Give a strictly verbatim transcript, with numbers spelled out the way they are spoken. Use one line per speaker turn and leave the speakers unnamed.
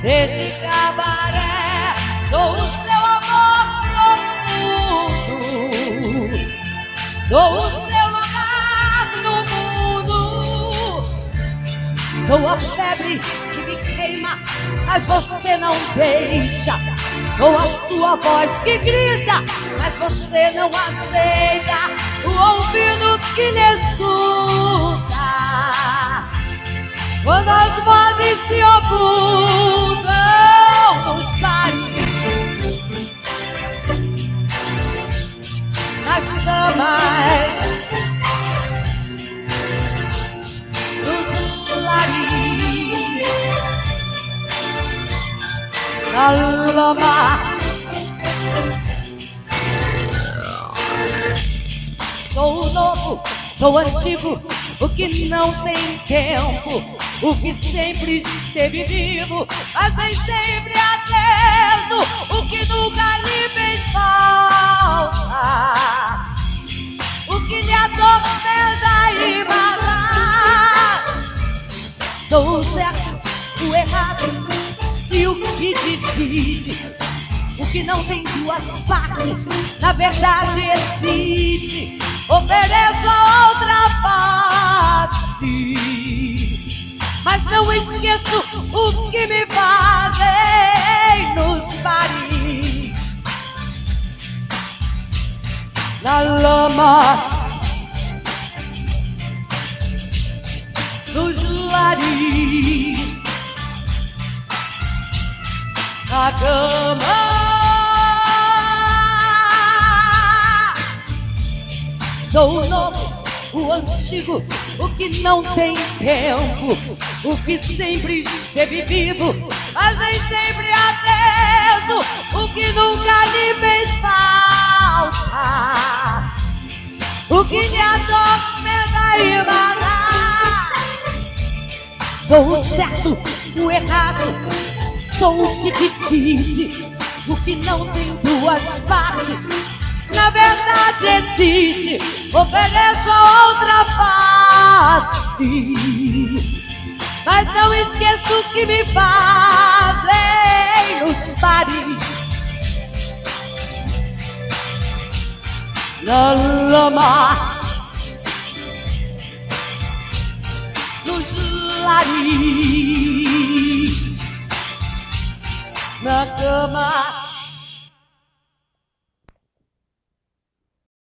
desse cabaré. Sou o seu amor profundo, sou o seu lugar no mundo. Sou a febre que me queima, mas você não deixa. Sou a sua voz que grita, mas você não aceita. O ouvido que lhe escuta quando as vozes se ocultam nos bares, nas camas, nos lares, na lama. Sou o novo, sou o antigo, o que não tem tempo, o que sempre esteve vivo, mas nem sempre atento, o que nunca lhe fez falta, o que lhe atormenta e mata. Sou o certo, o errado e o que divide, o que não tem duas partes, na verdade existe. Ofereço a outra face, mas não esqueço o que me fazem nos bares, na lama, nos lares, na cama. Sou o novo, o antigo, o que não tem tempo, o que sempre esteve vivo, mas nem sempre atento, o que nunca lhe fez falta, o que lhe atormenta e mata. Sou o certo, o errado, sou o que divide, o que não tem duas partes, na verdade existe. Ofereço a outra face, mas não esqueço o que me fazem nos bares, na lama, nos lares, na cama.